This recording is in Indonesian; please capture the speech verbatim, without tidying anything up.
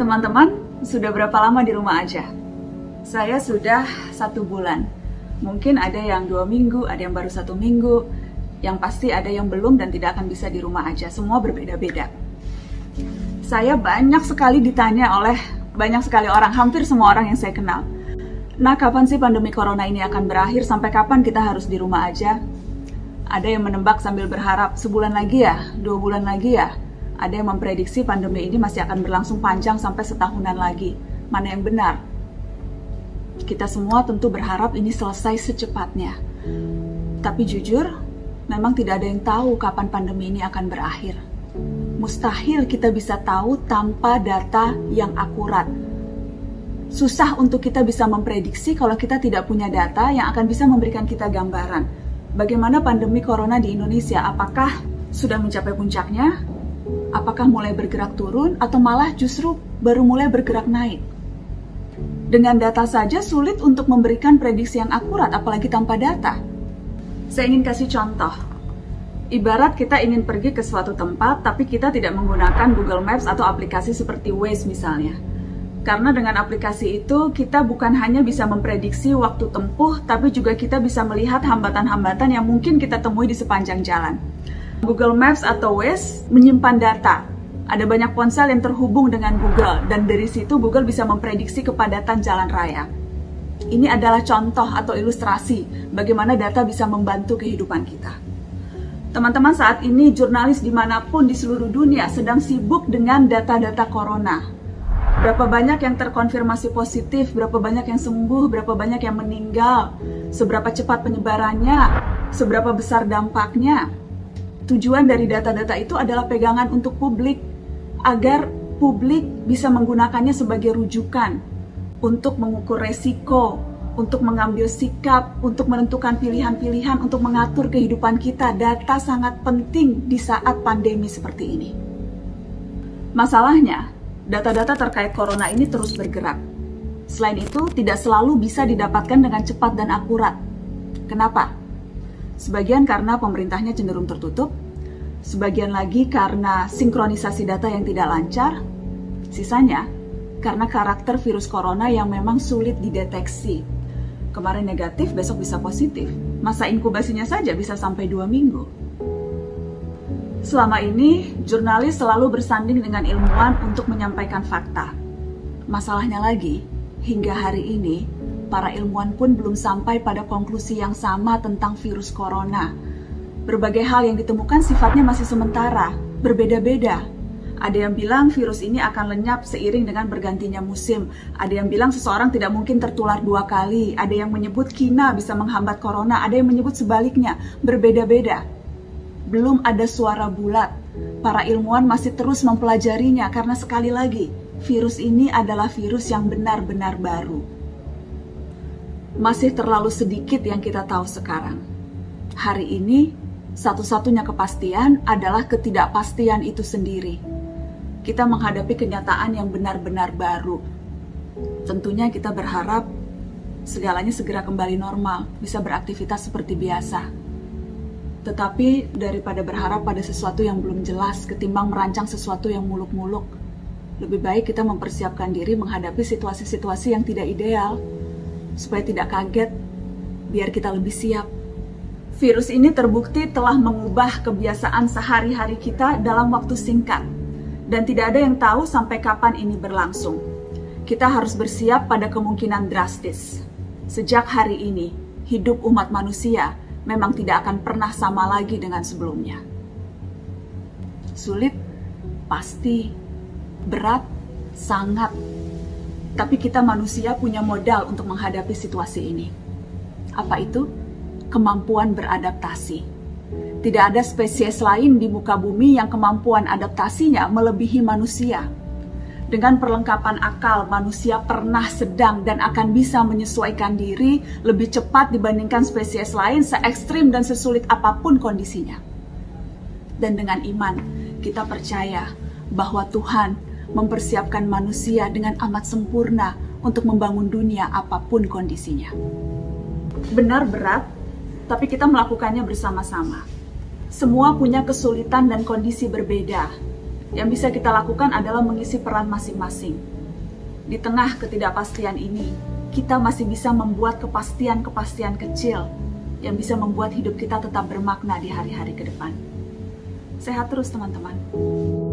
Teman-teman, sudah berapa lama di rumah aja? Saya sudah satu bulan. Mungkin ada yang dua minggu, ada yang baru satu minggu. Yang pasti ada yang belum dan tidak akan bisa di rumah aja. Semua berbeda-beda. Saya banyak sekali ditanya oleh banyak sekali orang, hampir semua orang yang saya kenal. Nah, kapan sih pandemi corona ini akan berakhir? Sampai kapan kita harus di rumah aja? Ada yang menebak sambil berharap, sebulan lagi ya? Dua bulan lagi ya? Ada yang memprediksi pandemi ini masih akan berlangsung panjang sampai setahunan lagi. Mana yang benar? Kita semua tentu berharap ini selesai secepatnya. Tapi jujur, memang tidak ada yang tahu kapan pandemi ini akan berakhir. Mustahil kita bisa tahu tanpa data yang akurat. Susah untuk kita bisa memprediksi kalau kita tidak punya data yang akan bisa memberikan kita gambaran. Bagaimana pandemi corona di Indonesia? Apakah sudah mencapai puncaknya? Apakah mulai bergerak turun atau malah justru baru mulai bergerak naik? Dengan data saja sulit untuk memberikan prediksi yang akurat, apalagi tanpa data. Saya ingin kasih contoh. Ibarat kita ingin pergi ke suatu tempat, tapi kita tidak menggunakan Google Maps atau aplikasi seperti Waze misalnya. Karena dengan aplikasi itu, kita bukan hanya bisa memprediksi waktu tempuh, tapi juga kita bisa melihat hambatan-hambatan yang mungkin kita temui di sepanjang jalan. Google Maps atau Waze menyimpan data. Ada banyak ponsel yang terhubung dengan Google, dan dari situ Google bisa memprediksi kepadatan jalan raya. Ini adalah contoh atau ilustrasi bagaimana data bisa membantu kehidupan kita. Teman-teman, saat ini jurnalis dimanapun di seluruh dunia sedang sibuk dengan data-data corona. Berapa banyak yang terkonfirmasi positif, berapa banyak yang sembuh, berapa banyak yang meninggal, seberapa cepat penyebarannya, seberapa besar dampaknya. Tujuan dari data-data itu adalah pegangan untuk publik, agar publik bisa menggunakannya sebagai rujukan untuk mengukur resiko, untuk mengambil sikap, untuk menentukan pilihan-pilihan, untuk mengatur kehidupan kita. Data sangat penting di saat pandemi seperti ini. Masalahnya, data-data terkait corona ini terus bergerak. Selain itu, tidak selalu bisa didapatkan dengan cepat dan akurat. Kenapa? Sebagian karena pemerintahnya cenderung tertutup, sebagian lagi karena sinkronisasi data yang tidak lancar, sisanya karena karakter virus corona yang memang sulit dideteksi. Kemarin negatif, besok bisa positif. Masa inkubasinya saja bisa sampai dua minggu. Selama ini, jurnalis selalu bersanding dengan ilmuwan untuk menyampaikan fakta. Masalahnya lagi, hingga hari ini, para ilmuwan pun belum sampai pada konklusi yang sama tentang virus corona. Berbagai hal yang ditemukan sifatnya masih sementara, berbeda-beda. Ada yang bilang virus ini akan lenyap seiring dengan bergantinya musim. Ada yang bilang seseorang tidak mungkin tertular dua kali. Ada yang menyebut kina bisa menghambat corona. Ada yang menyebut sebaliknya, berbeda-beda. Belum ada suara bulat. Para ilmuwan masih terus mempelajarinya karena sekali lagi, virus ini adalah virus yang benar-benar baru. Masih terlalu sedikit yang kita tahu sekarang. Hari ini, satu-satunya kepastian adalah ketidakpastian itu sendiri. Kita menghadapi kenyataan yang benar-benar baru. Tentunya kita berharap segalanya segera kembali normal, bisa beraktivitas seperti biasa. Tetapi daripada berharap pada sesuatu yang belum jelas, ketimbang merancang sesuatu yang muluk-muluk, lebih baik kita mempersiapkan diri menghadapi situasi-situasi yang tidak ideal, supaya tidak kaget, biar kita lebih siap. Virus ini terbukti telah mengubah kebiasaan sehari-hari kita dalam waktu singkat, dan tidak ada yang tahu sampai kapan ini berlangsung. Kita harus bersiap pada kemungkinan drastis. Sejak hari ini, hidup umat manusia memang tidak akan pernah sama lagi dengan sebelumnya. Sulit, pasti. Berat, sangat. Tapi kita manusia punya modal untuk menghadapi situasi ini. Apa itu? Kemampuan beradaptasi. Tidak ada spesies lain di muka bumi yang kemampuan adaptasinya melebihi manusia. Dengan perlengkapan akal, manusia pernah, sedang, dan akan bisa menyesuaikan diri lebih cepat dibandingkan spesies lain se-ekstrim dan sesulit apapun kondisinya. Dan dengan iman, kita percaya bahwa Tuhan mempersiapkan manusia dengan amat sempurna untuk membangun dunia apapun kondisinya. Benar berat, tapi kita melakukannya bersama-sama. Semua punya kesulitan dan kondisi berbeda. Yang bisa kita lakukan adalah mengisi peran masing-masing. Di tengah ketidakpastian ini, kita masih bisa membuat kepastian-kepastian kecil yang bisa membuat hidup kita tetap bermakna di hari-hari ke depan. Sehat terus teman-teman.